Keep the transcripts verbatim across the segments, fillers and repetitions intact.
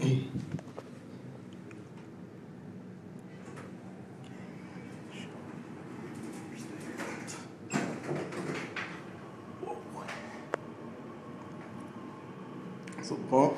It's a bump.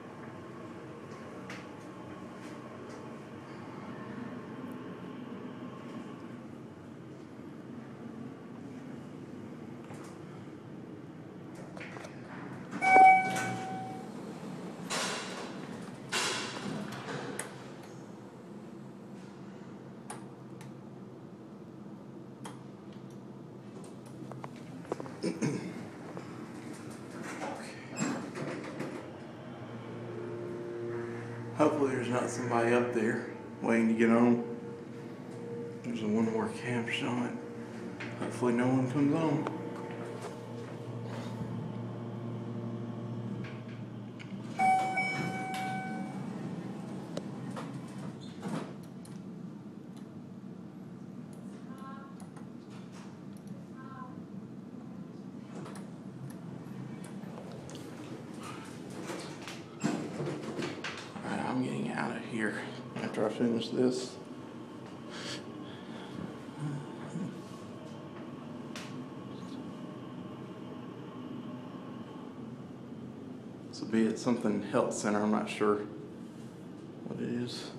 Hopefully there's not somebody up there waiting to get on. There's a one more camp showing. Hopefully no one comes on. I'm getting out of here after I finish this. This will be at something health center, I'm not sure what it is.